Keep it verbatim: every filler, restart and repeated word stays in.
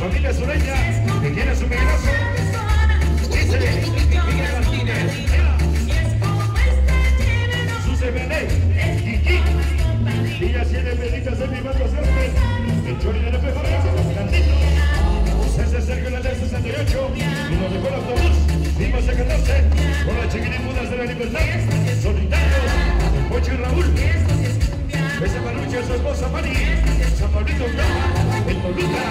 familia sureña, que quiere su Miguelazo. Dice Miguel Martínez. Suce Bené, Kiki. Villa Siete Peditas de mi bando Césped. El Chori de la Pejora, Cantito. César Sergio la del sesenta y ocho. Y nos dejó el autobús. Vimos a catorce. Por las chiquilimudas de la libertad. Solitarios. Pocho y Raúl. Ese Manuche, su esposa Mari. San Pablito Octava. El Toluca.